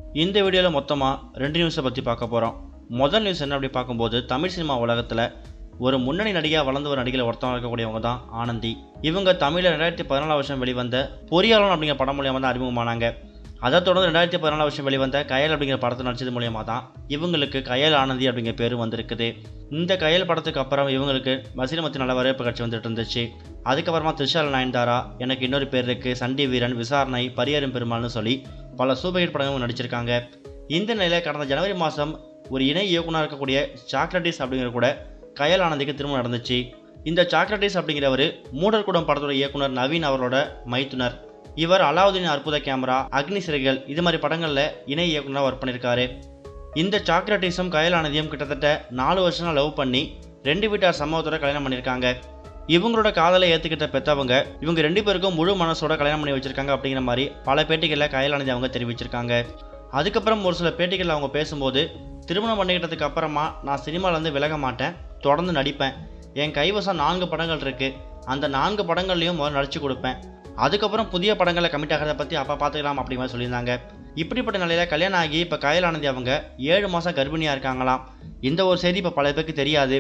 இந்த வீடியோவில் மொத்தமாக 2 நியூஸை பற்றி பார்க்க போகிறோம். முதல் நியூஸ் என்ன அப்படி பார்க்கும்போது, தமிழ் சினிமா உலகத்தில் ஒரு முன்னணி நடிகையாக வளர்ந்து ஒரு நடிகையில் ஒருத்தவங்க இருக்கக்கூடியவங்க தான் ஆனந்தி. இவங்க தமிழில் 2014 வருஷம் வெளிவந்த பொறியாளன் அப்படிங்கிற படம் மூலியமாக தான் அறிமுகமானாங்க. அதை தொடர்ந்து 2014 வருஷம் வெளிவந்த கயல் அப்படிங்கிற படத்தை நடிச்சது மூலியமாக தான் இவங்களுக்கு கயல் ஆனந்தி அப்படிங்கிற பேர் வந்திருக்குது. இந்த கயல் படத்துக்கு அப்புறம் இவங்களுக்கு மசினமத்தி நல்ல வரவேற்பு கட்சி வந்துட்டு இருந்துச்சு. அதுக்கப்புறமா த்ரிஷால் நயன்தாரா, எனக்கு இன்னொரு பேர் இருக்குது, சண்டி வீரன், விசாரணை, பரியரும் பெருமாள்னு சொல்லி பல சூப்பர் ஹிட் படங்களும் நடிச்சிருக்காங்க. இந்த நிலையில் கடந்த ஜனவரி மாதம் ஒரு இணை இயக்குனர் இருக்கக்கூடிய சாக்லேட்டிஸ் அப்படிங்கிற கூட கயல் ஆனந்திக்கு திருமணம் நடந்துச்சு. இந்த சாக்லேட்டிஸ் அப்படிங்கிறவர் மூடர்குடம் படத்தோட இயக்குனர் நவீன் அவரோட மைத்துனர். இவர் அலாவுதீன் அற்புத கேமரா, அக்னி சிறைகள் இது மாதிரி படங்களில் இணை இயக்குனராக ஒர்க் பண்ணியிருக்காரு. இந்த சாக்லேட்டிஸும் கயல் ஆனந்தியும் கிட்டத்தட்ட 4 வருஷம் லவ் பண்ணி 2 வீட்டார் சம்பவத்தோட கல்யாணம் பண்ணியிருக்காங்க. இவங்களோட காதலை ஏற்றுக்கிட்ட பெற்றவங்க இவங்க 2 பேருக்கும் முழு மனசோட கல்யாணம் பண்ணி வச்சிருக்காங்க அப்படிங்கிற மாதிரி பல பேட்டிகளில் கயல் ஆனந்தி அவங்க தெரிவிச்சிருக்காங்க. அதுக்கப்புறம் ஒரு சில பேட்டிகளில் அவங்க பேசும்போது, திருமணம் பண்ணிக்கிட்டதுக்கு அப்புறமா நான் சினிமாவிலேருந்து விலக மாட்டேன், தொடர்ந்து நடிப்பேன். என் கைவசம் 4 படங்கள் இருக்குது, அந்த 4 படங்கள்லையும் முதல்ல நடிச்சு கொடுப்பேன். அதுக்கப்புறம் புதிய படங்களை கமிட் ஆகிறத பற்றி அப்போ பார்த்துக்கலாம் அப்படிங்கிற மாதிரி சொல்லியிருந்தாங்க. இப்படிப்பட்ட நிலையில் கல்யாணம் ஆகி இப்போ கயல் ஆனந்தி அவங்க 7 மாதம் கர்ப்பிணியாக இருக்காங்களாம். இந்த ஒரு செய்தி இப்போ பல பேருக்கு தெரியாது.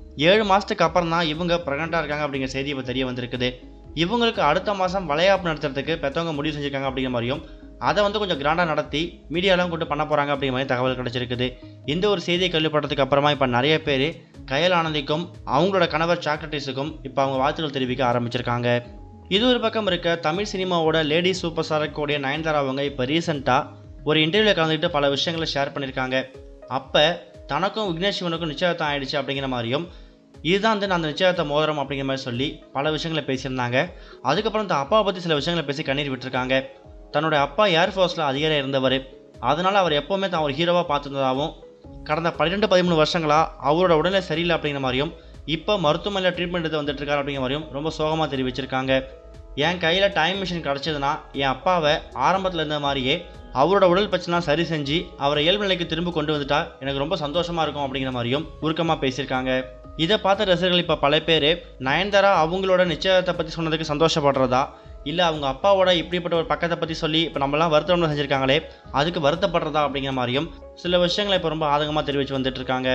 7 மாதத்துக்கு அப்புறம் தான் இவங்க ப்ரெக்னெண்ட்டாக இருக்காங்க அப்படிங்கிற செய்தி இப்போ தெரிய வந்திருக்குது. இவங்களுக்கு அடுத்த மாதம் வளையாப்பு நடத்துறதுக்கு பெற்றவங்க முடிவு செஞ்சுருக்காங்க அப்படிங்கிற மாதிரியும், அதை கொஞ்சம் கிராண்டாக நடத்தி மீடியாலாம் கூட்டு பண்ண போகிறாங்க அப்படிங்கிற மாதிரி தகவல் கிடச்சிருக்குது. இந்த ஒரு செய்தியை கேள்விப்பட்டதுக்கு அப்புறமா இப்போ நிறைய பேர் கயல் ஆனந்திக்கும் அவங்களோட கணவர் சாக்லேட்டிஸுக்கும் இப்போ அவங்க வாழ்த்துக்கள் தெரிவிக்க ஆரம்பிச்சிருக்காங்க. இது ஒரு பக்கம் இருக்க, தமிழ் சினிமாவோட லேடி சூப்பர் ஸ்டார் கூடிய நயன்தாரா அவங்க இப்போ ரீசெண்டாக ஒரு இன்டர்வியூவில் கலந்துக்கிட்டு பல விஷயங்களை ஷேர் பண்ணியிருக்காங்க. அப்போ தனக்கும் விக்னேஷ் சிவனுக்கும் நிச்சயதார்த்தம் ஆயிடுச்சு அப்படிங்கிற மாதிரியும், இதுதான் நான் அந்த நிச்சயதார்த்த மோதிரம் அப்படிங்கிற மாதிரி சொல்லி பல விஷயங்களை பேசியிருந்தாங்க. அதுக்கப்புறம் தான் அப்பாவை பற்றி சில விஷயங்களை பேசி கண்ணீர் விட்டுருக்காங்க. தன்னோட அப்பா ஏர்ஃபோர்ஸில் அதிகாரியாக இருந்தவர், அதனால் அவர் எப்போவுமே தான் ஒரு ஹீரோவாக பார்த்துருந்ததாகவும், கடந்த 12-13 வருஷங்களாக அவரோட உடல்நிலை சரியில்லை அப்படிங்கிற மாதிரியும், இப்போ மருத்துவமனையில் ட்ரீட்மெண்ட் எடுத்து வந்துட்டுருக்காரு அப்படிங்கிற மாதிரியும் ரொம்ப சோகமாக தெரிவிச்சிருக்காங்க. என் கையில் டைம் மிஷின் கிடச்சதுன்னா என் அப்பாவை ஆரம்பத்தில் இருந்த மாதிரியே அவரோட உடல் பிரச்சனைலாம் சரி செஞ்சு அவரை இயல்பு நிலைக்கு திரும்ப கொண்டு வந்துட்டா எனக்கு ரொம்ப சந்தோஷமாக இருக்கும் அப்படிங்கிற மாதிரியும் உருக்கமாக பேசியிருக்காங்க. இதை பார்த்த ரசிகர்கள் இப்போ பல பேர் நயன்தாரா அவங்களோட நிச்சயத்தை பற்றி சொன்னதுக்கு சந்தோஷப்படுறதா, இல்லை அவங்க அப்பாவோட இப்படிப்பட்ட ஒரு பக்கத்தை பற்றி சொல்லி இப்போ நம்மளாம் வருத்தம் செஞ்சுருக்காங்களே அதுக்கு வருத்தப்படுறதா அப்படிங்கிற மாதிரியும் சில விஷயங்களை இப்போ ரொம்ப ஆதங்கமாக தெரிவித்து வந்துட்டுருக்காங்க.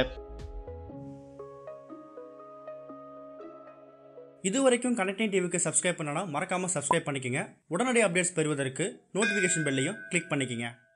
இதுவரைக்கும் கனெக்டிங் டிவிக்கு சப்ஸ்கிரைப் பண்ணனா மறக்காமல் சப்ஸ்கிரைப் பண்ணிக்கங்க. உடனடி அப்டேட்ஸ் பெறுவதற்கு நோட்டிஃபிகேஷன் பெல்லையும் கிளிக் பண்ணிக்கங்க.